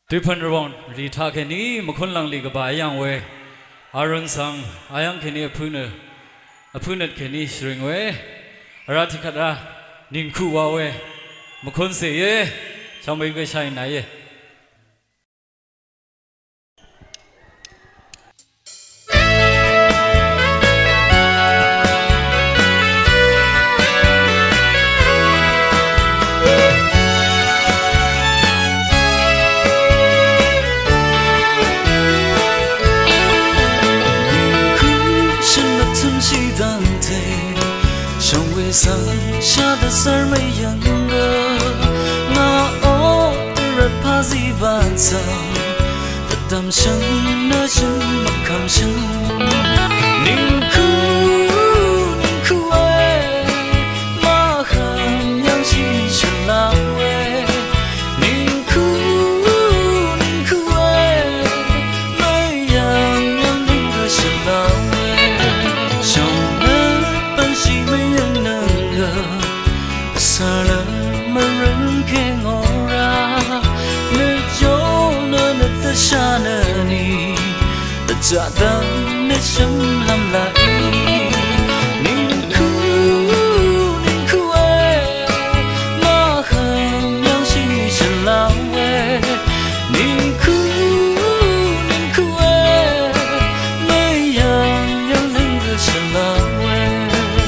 对盘着往里塔克尼木昆朗里个白样喂，阿伦桑阿样克尼阿普内克尼是因为阿拉提卡达宁库瓦喂木昆些耶，上面个晒奶耶。 上下的事没样个，那哦的人怕是万丈，的担心那心不甘心，宁苦哎，马汉样是成老哎，宁苦哎，没样宁个是老哎，想那本是没人。萨勒没人看我啦，你就那的下了你，的假的你心难来，宁苦哎，马汉样是成老哎，宁苦哎，没样那个成老哎。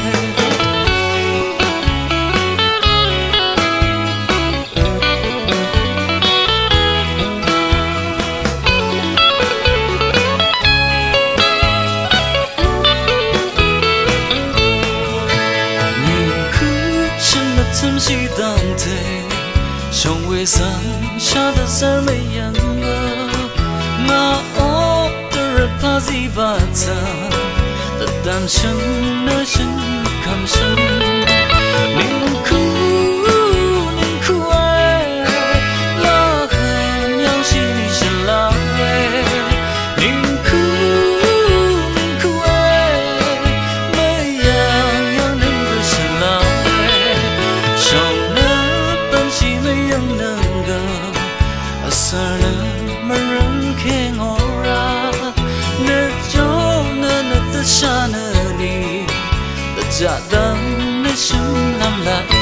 曾是当天，上位上下的事没样个，那哦的人怕是巴掌，的担心那心甘心，宁苦哎，那很样是是老哎，宁苦哎，没样那个是老。萨勒没人看我啦，那就那的下了你，的假的那心难来。